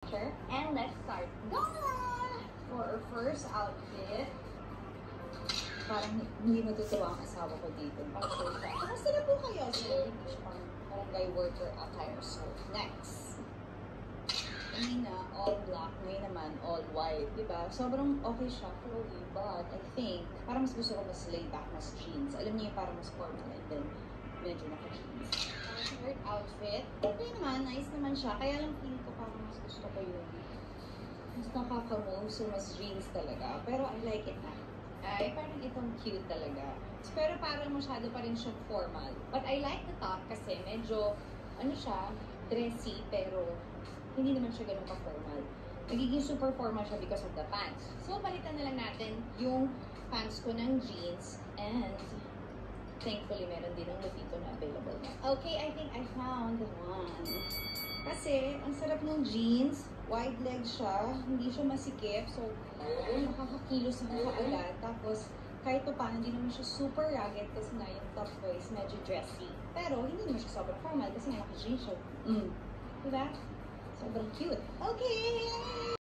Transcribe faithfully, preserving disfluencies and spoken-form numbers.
picture. And let's start. Go na! For our first outfit. Parang hindi matutuwa ang asawa ko dito. Parang sure siya. Kamusta na po kayo? So, hindi siya pang barangay worker attire. So, next. Kanina, all black. Ngayon naman, all white. Diba? Sobrang okay siya, flowy. But I think, parang mas gusto ko mas laid back, mas jeans. Alam niyo yung parang mas formal and then medyo naka-jeans. Ang third outfit, okay naman, nice naman siya. Kaya lang feeling ko parang mas gusto ko yung mas nakaka-move, so mas jeans talaga. Pero I like it na. Ay, parang itong cute talaga. Pero parang masyado pa rin siyang formal. But I like the top kasi medyo, ano siya, dressy, pero hindi naman siya ganun ka-formal. Nagiging super formal siya because of the pants. So, palitan na lang natin yung pants ko ng jeans and thankfully, meron din ng Lupito na available na. Okay, I think I found the one. Kasi, ang sarap ng jeans. Wide leg siya. Hindi siya masikip. So, makakakilos na kaagad. Tapos, kahit pa paano, hindi naman siya super rugged kasi nga yung top ko is medyo dressy. Pero, hindi naman siya sobrang formal kasi nga naka-jeans siya. Mm. Diba? Sobrang cute. Okay!